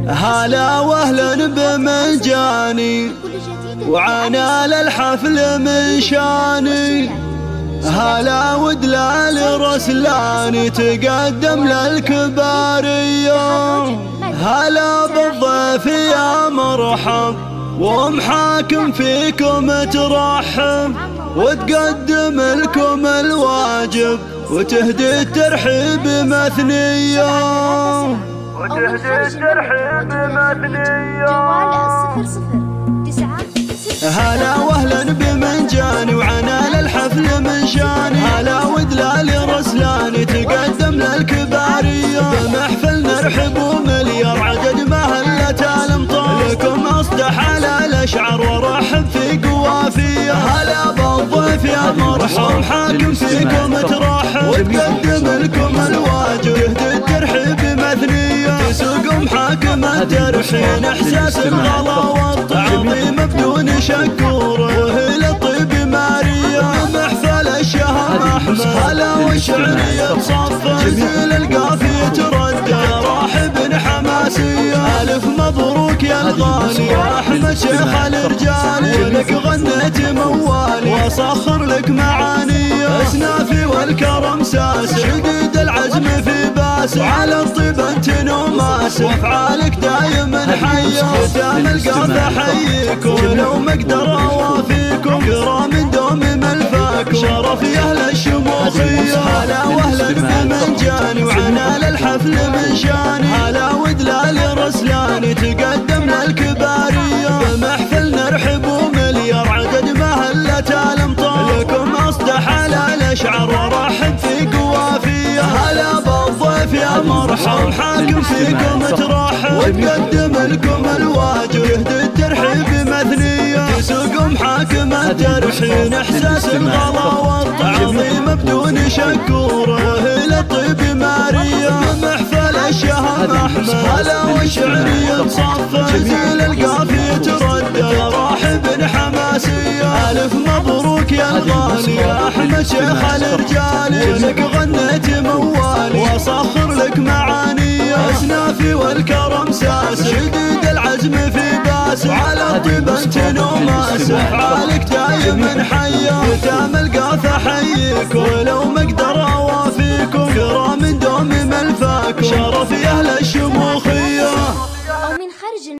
هلا واهلا بمجاني وعنا للحفل من شاني. هلا ودلال رسلاني تقدم للكبارية. هلا بالضيف يا مرحب ومحاكم فيكم ترحب وتقدم لكم الواجب وتهدي الترحيب مثنية. هلا واهلا بمنجاني وعنا للحفل من شاني. هلا ودلال رسلاني تقدم للكبارية. بمحفل نرحب ومليار عدد مهلة الامطار لكم اصدح على الاشعار ورحب في قوافية. هلا بالضيف يا مرحب حاكم فيكم ترحب وتقدم لكم الواجب يهدي الترحيب مثنية. تسوق محاكم الترحين احساس الغلا والتعظيم بدون شكور وهي للطيب مارية. محفل الشهم احمد هلا والشعرية تصفى زيل القافية تردى راحب حماسية. الف مبروك يا الغالي يا احمد شيخ الرجال لك غنيت موالي واصخر لك معاني. اسنافي والكرم ساس شديد العزم في باس على الطيب انت نوماس وافعالك دايما حيه. ختام القافة حييك ولو ما اقدر اوافيكم كرام دوم ملفاكم شرف يا اهل الشموخيه. هلا واهلا بمنجاني وعنا للحفل من شاني. هلا ودلال رسلاني تقدم للكبارية. بمحفل نرحب ومليار عدد مهلة الامطار لكم اصدح على الاشعار ورحب في قوافية. هلا بالضيف يا مرحب حاكم فيكم ترحب وتقدم لكم الواجب يهدي الترحيب مثنية. تسوق محاكم الترحين احساس الغلا والتعظيم بدون شكور وهي للطيب مارية. محفل الشهم احمد هلا والشعرية تصفى زيل القافية تردى راحب حماسية. الف مبروك يا الغالي يا احمد شيخ الرجال لك غنيت موالي واصخر لك معاني. اسنافي والكرم ساس شديد العزم في باس على الطيب انت نوماس افعالك دايما حيه. ختام القافة حييك ولو ما اقدر اوافيكم كرام دوم ملفاكم شرف يا اهل الشموخ